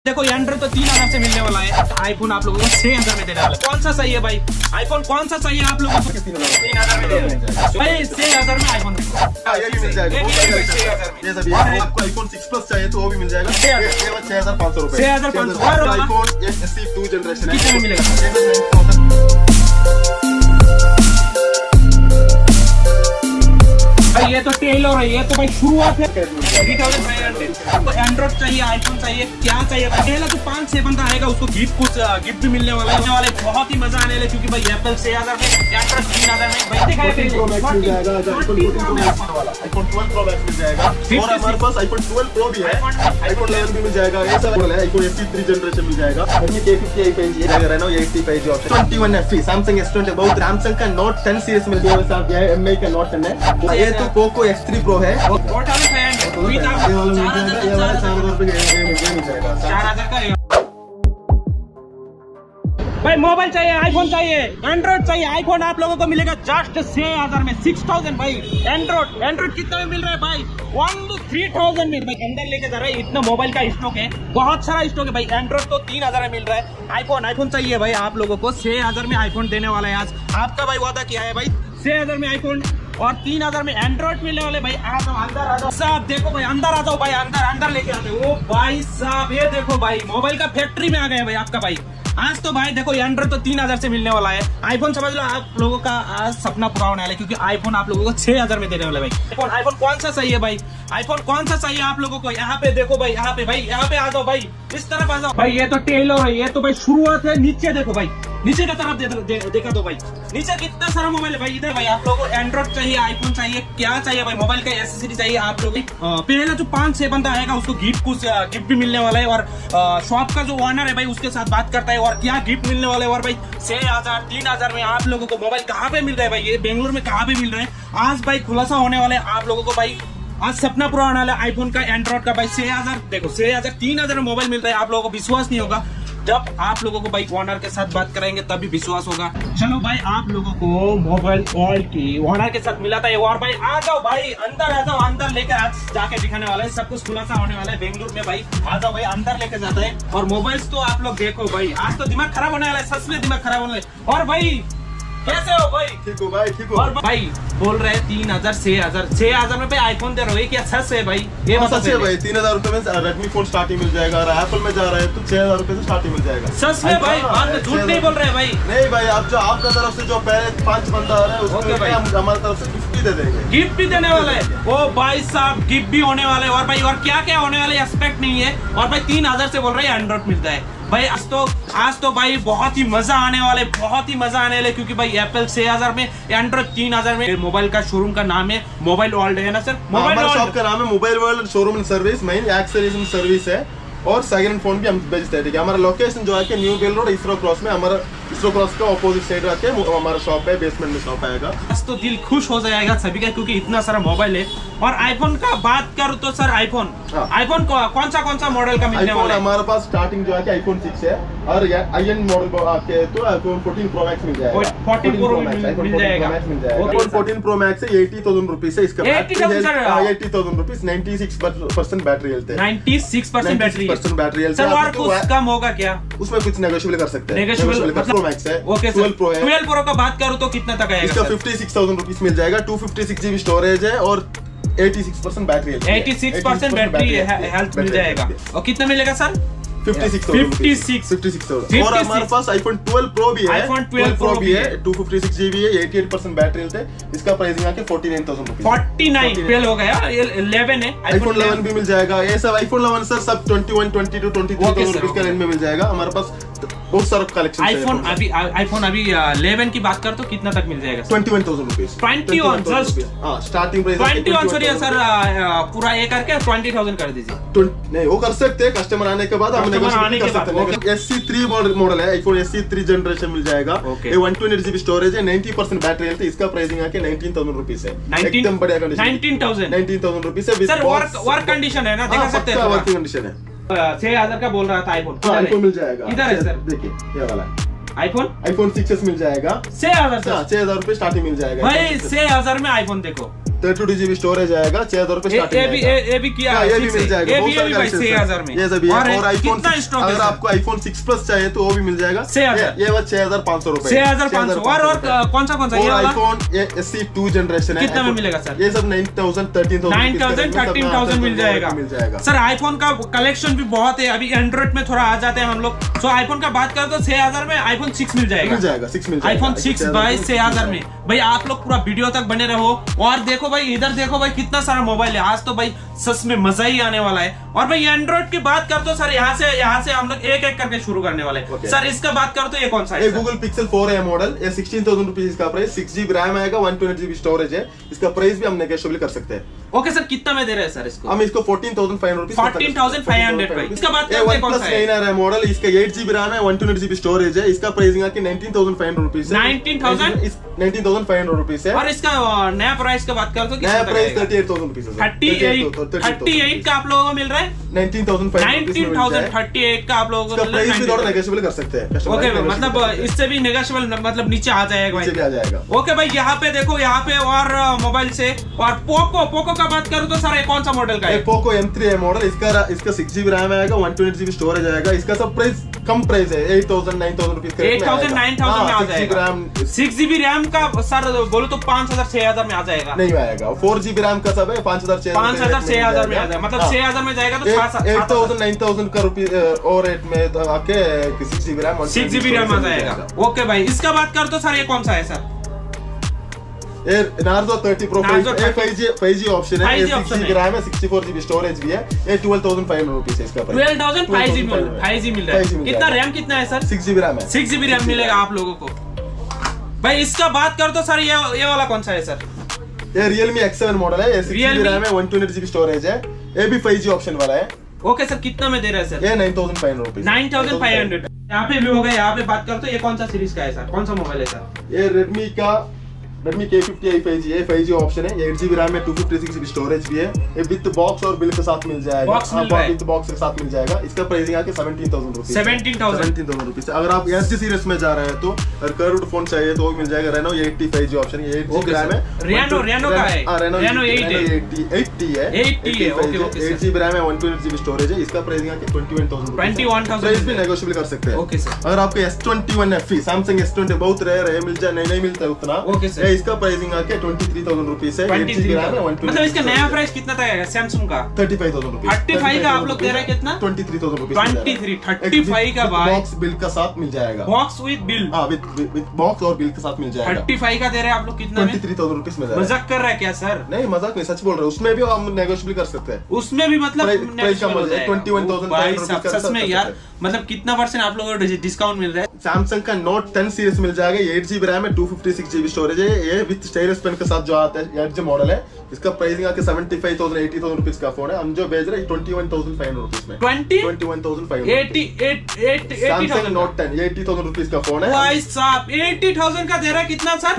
देखो एंड्रॉइड तो 3000 से मिलने वाला है। आईफोन आप लोगों को 6000 में देने वाला है। कौन सा सही है भाई? आईफोन कौन सा चाहिए आप लोगों को? 3000 में देने भाई। 6000 में आईफोन ये भी मिल जाएगा। आपको आईफोन 6 प्लस चाहिए तो वो भी मिल जाएगा 6500 रुपए। 6500 आईफोन SE 2 जनरेशन कितने में मिलेगा? ये तो टेलर है, ये तो भाई शुरुआत है। 3500 तो एंड्रॉइड चाहिए, आईफोन चाहिए, क्या चाहिए? पहला तो 5-6 बंदा आएगा, उसको गिफ्ट भी मिलने वाला है। बहुत ही मजा आने वाला है क्योंकि भाई एप्पल 6000 में, एंड्रॉइड 3000 में। भाई दिखाया आईफोन 12 प्रो मैक्स मिल जाएगा और हमारे पास आईफोन 12 प्रो भी है, आईफोन 11 भी मिल जाएगा। ये सब है आईफोन SE 3 जनरेशन मिल जाएगा। K50 पेज ये लग रहा है ना, ये 80 page option 21FE Samsung S20 बहुत सैमसंग का Note 10 सीरीज मिल जाएगा। साथ ये MI का Note 10 है। ये तो पोको X3 Pro है। 4000 का भाई मोबाइल चाहिए, आईफोन चाहिए, एंड्रॉइड चाहिए। आईफोन आप लोगों को मिलेगा जस्ट 6000 में, 6000 भाई। एंड्रॉइड कितना में मिल रहा है भाई? ओनली 3000 में भाई। अंदर लेके जा रहा है, इतना मोबाइल का स्टॉक है, बहुत सारा स्टॉक है भाई। एंड्रॉइड तो 3000 में मिल रहा है। आईफोन चाहिए भाई आप लोगों को। 6000 में आईफोन देने वाला है आज। आपका भाई वादा किया है भाई 6000 में आईफोन और 3000 में एंड्रॉइड मिलने वाले भाई। आ जाओ अंदर, आ जाओ साहब। देखो भाई अंदर आ जाओ भाई, अंदर लेके आते हो भाई साहब। ये देखो भाई मोबाइल का फैक्ट्री में आ गए भाई आपका भाई। आज तो भाई देखो एंड्रॉइड तो 3000 से मिलने वाला है। आईफोन समझ लो आप लोगों का आज सपना पूरा होने वाला है क्योंकि आईफोन आप लोगों को 6000 में देने वाले भाई। आईफोन कौन सा चाहिए भाई? आईफोन कौन सा चाहिए आप लोगों को? यहाँ पे देखो भाई, यहाँ पे भाई, यहाँ पे आ जाओ भाई, इस तरफ आ जाओ भाई। ये तो टेलर है, ये तो भाई शुरुआत है। नीचे देखो भाई, नीचे का तरफ देखा दो भाई, नीचे कितना सारा मोबाइल है भाई। इधर भाई आप लोगों को एंड्रॉइड चाहिए, आईफोन चाहिए, क्या चाहिए भाई? मोबाइल का एसेसरी चाहिए आप लोग। पहला जो 5-6 बंदा आएगा उसको गिफ्ट भी मिलने वाला है और शॉप का जो ओनर है भाई उसके साथ बात करता है और क्या गिफ्ट मिलने वाले और भाई 6000 3000 में आप लोगों को मोबाइल कहाँ पे मिल रहा है भाई? ये बेंगलुरु में कहाँ पे मिल रहा है? आज भाई खुलासा होने वाला है आप लोगों को भाई। आज सपना पूरा होने वाला है आईफोन का, एंड्रॉइड का भाई। 6000 देखो, 6000 3000 में मोबाइल मिल रहा है। आप लोगों को विश्वास नहीं होगा, जब आप लोगों को भाई ओनर के साथ बात कराएंगे तभी विश्वास होगा। चलो भाई आप लोगों को मोबाइल क्वालिटी ओनर के साथ मिला था और भाई आ जाओ भाई, अंदर आ जाओ। अंदर लेकर आज जाके दिखाने वाला है, सब कुछ खुलासा होने वाला है बेंगलुरु में भाई। आ जाओ भाई, अंदर लेके जाता है। और मोबाइल्स तो आप लोग देखो भाई, आज तो दिमाग खराब होने वाला है, सच में दिमाग खराब होने वाला है। और भाई कैसे हो भाई? ठीक हो भाई, ठीक हो। और भाई बोल रहे हैं 3000 6000 में भाई आईफोन दे रहे हो, क्या सच है भाई? ये सच है भाई। 3000 रुपए में रेडमी फोन स्टार्टिंग मिल जाएगा और एप्पल में जा रहा है तो 6000 रुपए से स्टार्टिंग मिल जाएगा। सच में भाई? बात में झूठ नहीं बोल रहे भाई? नहीं भाई, आप जो आपका तरफ से जो पहले 5 बंदा आ रहा है उसको भाई हम हमारी तरफ से गिफ्ट भी दे देंगे। गिफ्ट भी देने वाला है ओ भाई साहब, गिफ्ट भी होने वाले। और भाई और क्या क्या होने वाले एक्सपेक्ट नहीं है। और भाई 3000 से बोल रहे हैं एंड्रॉइड मिलता है भाई। आज तो भाई बहुत ही मजा आने वाले, बहुत ही मजा आने वाले क्योंकि भाई एप्पल 6000 में, एंड्रॉइड 3000 में। मोबाइल का शोरूम का नाम है मोबाइल वर्ल्ड है ना सर? मोबाइल शॉप का नाम है mobile world showroom and service. Main accessories service है और सेकंड फोन भी हम बेचते हैं। ठीक है, हमारा लोकेशन जो है कि न्यू बेल रोड इसरो क्रॉस में, हमारा इसरो क्रॉस का ऑपोजिट साइड आके हमारा शॉप है, बेसमेंट में शॉप आएगा। बस तो दिल खुश हो जाएगा सभी का क्योंकि इतना सारा मोबाइल है। और आईफोन का बात करूँ तो सर आईफोन कौन सा मॉडल का मिलने वाला है? हमारे पास स्टार्टिंग जो है कि आईफोन 6 है और आई एन मॉडल आपके तो आईफोन 14 प्रो मैक्स मिल जाएगा। 14 प्रो मिल जाएगा। आईफोन 14 प्रो मैक्स है 80,000 रुपीज है इसका। 80,000 रुपीज, 96% बैटरी हेल्थ है। 96% बैटरी हेल्थ है। और कुछ कम होगा क्या? उसमें कुछ नेगोशिएबल कर सकते हैं। नेगोशिएबल प्रो मैक्स है। ओके 12 प्रो है। 12 प्रो का बात करूँ तो कितना तक आएगा? इसका 56,000 रुपीज मिल जाएगा। 256 GB स्टोरेज है और 86% बैटरी हेल्थ। 86% बैटरी हेल्थ मिल जाएगा। और कितना मिलेगा सर? 56,000। और हमारे पास आईफोन 12 प्रो भी है। आईफोन 12 प्रो भी है, 256 GB है, 88% बैटरी हेल्थ है। इसका प्राइसिंग आके 49,000 रुपीज। 49 फेल हो गया। 11 है, आईफोन 11 भी मिल जाएगा। ये सब आईफोन 11 सर सब 21, 22, 23,000 रुपीज के रेंज में मिल जाएगा। हमारे पास बहुत सारा कलेक्शन है। आईफोन अभी 11 की बात कर तो कितना तक मिल जाएगा? 21,000 rupees. 21 just starting price 21 sorry sir, पूरा ये करके 20,000 कर दीजिए। नहीं वो कर सकते हैं, कस्टमर आने के बाद हम नेगोशिएट कर सकते हैं। SE 3 मॉडल है, आईफोन SE 3 जनरेशन मिल जाएगा। ये 128 GB स्टोरेज है, 90% बैटरी हेल्थ है। इसका प्राइसिंग आके 19,000 रुपीज है। एकदम बढ़िया कंडीशन। 19,000 रुपीज है। सर वर्क कंडीशन है ना, दिखा सकते हैं? वर्किंग कंडीशन है। 6000 का बोल रहा था आईफोन। आईफोन मिल जाएगा। इधर है सर, देखिए ये वाला आईफोन 6s मिल जाएगा। 6000 रुपए स्टार्टिंग मिल जाएगा भाई। 6000 में आईफोन देखो 32 GB स्टोरेज आएगा, 6000 रुपए स्टार्टिंग। ये भी किया, ये भी मिल जाएगा, ये भी भाई 6000 में। ये सभी और आईफोन, अगर आपको iPhone 6 Plus चाहिए तो वो भी मिल जाएगा 6000, ये 6500 रुपए, 6500। और कौन सा ये वाला iPhone SE 2 जनरेशन है, कितना में मिलेगा सर? ये सब 9000 13000 मिल जाएगा सर। आईफोन का कलेक्शन भी बहुत है। अभी एंड्रॉइड में थोड़ा आ जाते हैं हम लोग। सो आईफोन का बात करें तो 6000 में iPhone 6 मिल जाएगा, iPhone 6 भाई 6000 में। भाई आप लोग पूरा वीडियो तक बने रहो। और देखो भाई, इधर देखो भाई, कितना सारा मोबाइल है आज तो भाई, सच में मजा ही आने वाला है। और भाई एंड्रॉइड की बात कर तो सर यहाँ से हम लोग एक एक करके शुरू करने वाले हैं। सर इसका बात करो तो ये कौन सा है? गूगल पिक्सल 4a मॉडल, ये 16,000 रुपीज इसका प्राइस, 6GB रैम आएगा, 128 GB स्टोरेज है। इसका प्राइस भी हम नेगोशिएबल कर सकते हैं। ओके सर, कितना में दे रहे हैं सर इसको? हम इसको 14,500 रुपीज, 14,500 भाई। इसका बात करते हैं कौन सा है? 9R है मॉडल, इसका 8GB रैम है, 128 GB स्टोरेज है। इसका प्राइसिंग आके 19,500 रुपीज है। 19,500 रुपीज है। और इसका नया प्राइस का बात करो तो नया प्राइस 38,000 रुपीज है। 38 का आप लोगों को मिल रहा है, 19,538 का आप लोगों को मिल रहा है। थोड़ा नेगोशिएबल कर सकते हैं। ओके, मतलब इससे भी नेगोशिएबल, मतलब नीचे आ जाएगा। ओके भाई, यहाँ पे देखो, यहाँ पे और मोबाइल से। और पोको का बात करूँ तो सर ये कौन सा मॉडल का है? पोको M3 है मॉडल, इसका 6GB रैम आएगा, 128 GB स्टोरेज आएगा। इसका सब प्राइस कम प्राइस है, 8,000 9,000 रुपीज, 8,000 9,000 में आ जाएगा। 6GB रैम का सर बोलो तो 5,000 6,000 में आ जाएगा। नहीं आएगा, 4GB रैम का सब है, 5,000 6,000 में आ जाएगा। मतलब 6,000 में जाएगा तो 8,000 9,000 का रुपीज और रेट में आके 6GB रैम 6GB रैम आ जाएगा। ओके भाई, इसका बात कर तो सर ये कौन सा है sir? Narzo 30 Pro 5G option है, 6GB रैम है, 64GB स्टोरेज भी है। ये 12,500 रुपीज है इसका प्राइस। 12,000 5G मिल रहा है। कितना रैम कितना है सर? 6GB रैम है, 6GB रैम मिलेगा आप लोगों को। भाई इसका बात कर तो सर ये वाला कौन सा है सर? ये Realme X7 मॉडल है, 6GB रैम है, 128 GB स्टोरेज है। ये भी 5G ऑप्शन वाला है। ओके सर, कितना में दे रहा है सर? ये 9,500 रुपीज, 9,500। यहाँ पे भी हो गया। यहाँ पे बात कर तो ये कौन सा सीरीज का है सर? कौन सा मोबाइल है सर? ये Redmi K50i 5G है, 5G ऑप्शन है, 8GB रैम है, 256 GB स्टोरेज भी है। ये विद बॉक्स और बिल के साथ मिल जाएगा। विद बॉक्स के साथ मिल जाएगा। इसका प्राइसिंग आके 17,000 रुपीज, 17,000 रुपीज। अगर आप SG सीरीज में जा रहे हैं तो अगर कर्व्ड फोन चाहिए तो मिल जाएगा। Reno 80 5G ऑप्शन, ये 8GB रैम है। Reno का है, Reno 80 है, 8GB रैम है, 128 GB स्टोरेज है। इसका प्राइसिंग आके 21,000 प्राइस भी नेगोशिएबल कर सकते हैं। Okay sir. अगर आपको S21 FE Samsung S20 बहुत रेयर है, मिल जाए, नहीं मिलता है उतना। Okay sir. इसका प्राइसिंग आके 23,000 रुपीज है, 8GB रैम है, 128। मतलब इसका नया प्राइस कितना था सैमसंग का? 35,000 रुपीज। 35 का आप लोग दे रहे हैं कितना? 23,000 रुपीज। 35 का भाई, बॉक्स बिल का साथ मिल जाएगा। बॉक्स विद बिल, हाँ विद बॉक्स और बिल के साथ मिल जाएगा। 35 का दे रहे हैं आप लोग कितना में? 23,000 रुपीज में। मजाक कर रहा है क्या सर? नहीं मजाक नहीं, सच बोल रहे हैं। उसमें भी हम नेगोशिएबल कर सकते हैं। उसमें भी मतलब 21,000 सच में यार, मतलब कितना % आप लोगों को डिस्काउंट मिल रहा है? सैमसंग का Note 10 सीरीज मिल जाएगा, 8GB रैम है, 256 GB स्टोरेज है। ये विद स्टाइलस पेन के साथ जो आता है, एज मॉडल है। इसका प्राइसिंग आके 75,000 80,000 रुपीज का फोन है। हम जो बेच रहे हैं 21,500 रुपीज में। 21,500 सैमसंग Note 10 80,000 रुपीज का फोन है। भाई साहब 80,000 का दे रहा है कितना सर?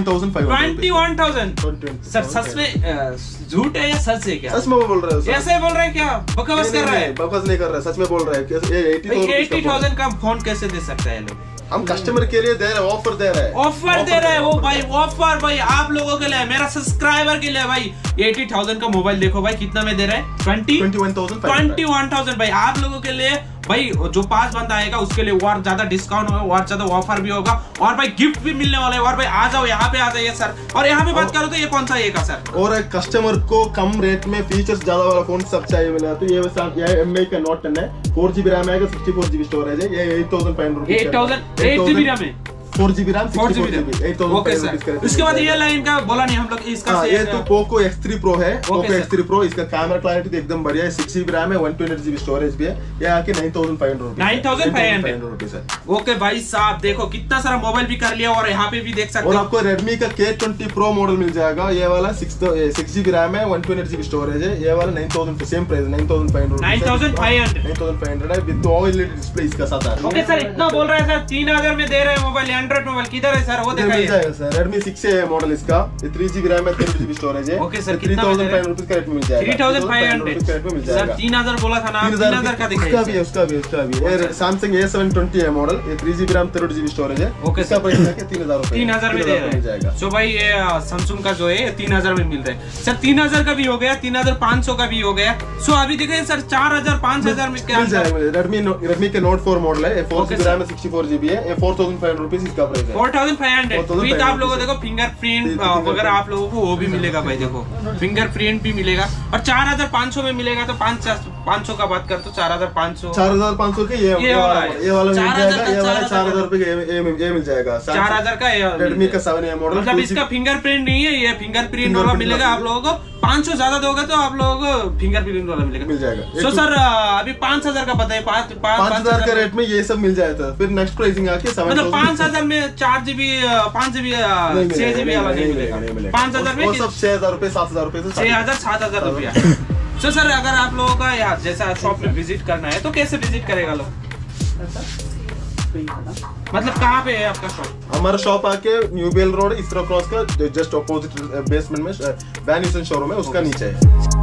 21,500 सर सच में झूठ है या सच है क्या? सच में बोल रहे हो? ऐसे बोल रहे हैं क्या? बकवास कर रहे हैं? बकवास नहीं कर रहे, सच में बोल रहे हैं। 80,000 का फोन कैसे दे सकता है लोग? हम कस्टमर के लिए दे रहे हैं, ऑफर दे रहे हैं, ऑफर दे रहे हैं वो भाई, ऑफर भाई आप लोगों के लिए, मेरा सब्सक्राइबर के लिए भाई। 80,000 का मोबाइल देखो भाई कितना में दे रहा है? 21,000 भाई आप लोगों के लिए भाई। जो 5 बंदा आएगा उसके लिए और ज्यादा डिस्काउंट होगा, और ज्यादा ऑफर भी होगा, और भाई गिफ्ट भी मिलने वाला है। और भाई आ जाओ, यहाँ पे आ जाइए सर। और यहाँ पे बात करो तो ये कौन सा है सर? और कस्टमर को कम रेट में फीचर्स ज्यादा वाला फोन सब चाहिए मिला तो ये MI का Note 10 है, 4GB रैम आएगा, 64GB स्टोरेज है। ये 8,500 8GB रैम है, 4GB रैम, 64GB, 8,500। उसके बाद ये लाइन का बोला नहीं हम लोग इसका। ये तो पोको X3 Pro है, पोको X3 Pro। इसका कैमरा क्लैरिटी एकदम बढ़िया है, 6GB रैम है, 128GB स्टोरेज भी है। ये आके 9,500 9,500 है। ओके भाई साहब देखो कितना सारा मोबाइल भी कर लिया, और यहाँ पे भी देख सकते हो। और आपको Redmi का K20 Pro मॉडल मिल जाएगा। ये वाला 6GB रैम है, 128GB स्टोरेज है। ये वाला 9,000 सेम प्राइस, 9,500 है विद OLED डिस्प्ले इसका साथ है। ओके सर, इतना बोल रहे हैं सर, 3,000 में दे रहे हैं मोबाइल एंड्रॉइड मोबाइल किधर है सर, वो मिल दिखाइए। जाएगा सर, Redmi 6A है मॉडल इसका, ये 3GB रैम है, 3GB स्टोरेज है। ओके सर, 3,500 रुपीज का रेट में मिल जाएगा। 3,500 का रेट में मिल सर, जाएगा। 3,000 बोला था ना, 3,000 का दिखाइए। उसका भी है, उसका भी। ये Samsung A720 है मॉडल, ये 3GB रैम 32GB स्टोरेज है। ओके इसका सर। प्राइस है 3,000 रुपए। 3,000 में दे रहे मिल जाएगा। हैं। सो भाई ये सैमसंग का जो है 3,000 में मिल रहा है सर। 3,000 का भी हो गया, 3,500 का भी हो गया। सो अभी देखिए सर 4,000 5,000 में क्या मिल जाएगा। Redmi के Note 4 मॉडल है, 4GB सर। रैम है, 64GB है, ये 4,500 रुपीज इसका प्राइस है। 4,500 विद आप लोगों को देखो फिंगरप्रिंट वगैरह आप लोगों को वो भी मिलेगा भाई, देखो फिंगरप्रिंट भी मिलेगा। और 4,500 में मिलेगा, तो 500 का बात कर तो 4,500 4,500 के ये वाला मिल जाएगा। ये वाला 4,000 रुपए का ये मिल जाएगा। 4,000 का Redmi का 7A मॉडल, मतलब इसका फिंगरप्रिंट नहीं है, ये फिंगरप्रिंट वाला मिलेगा आप लोगों को। 500 ज्यादा दोगे तो आप लोगों को फिंगरप्रिंट वाला मिलेगा, मिल जाएगा। सो सर अभी 5,000 का बताइए। 5,000 का रेट में ये सब मिल जाएगा। फिर नेक्स्ट प्राइसिंग आके 7,000 मतलब 5,000 में 4GB 5GB 6GB वाला नहीं मिलेगा। 5,000 में वो सब 6,000 रुपए 7,000 रुपए से 6,000 7,000 रुपया। तो सर अगर आप लोगों का यहाँ जैसा शॉप में विजिट करना है तो कैसे विजिट करेगा लोग, मतलब कहाँ पे है आपका शॉप? हमारा शॉप आके न्यू बेल रोड इसरा क्रॉस का जस्ट ऑपोजिट बेसमेंट में वैन यूसन शोरूम है, उसका नीचे है।